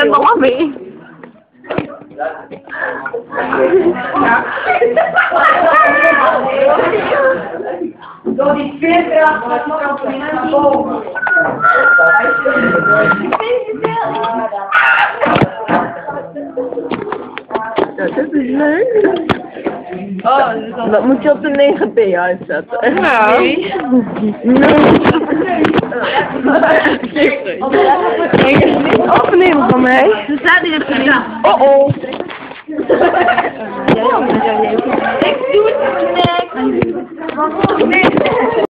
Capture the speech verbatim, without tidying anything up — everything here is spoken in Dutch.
en mami. Door die veerkracht van de kampen naar boven. Ja, dat is leuk. Oh, dat moet je op de negen b uitzetten. Nou. Nee. Opnemen van mij. Ze staat hier op de Oh oh. Ik doe het niet.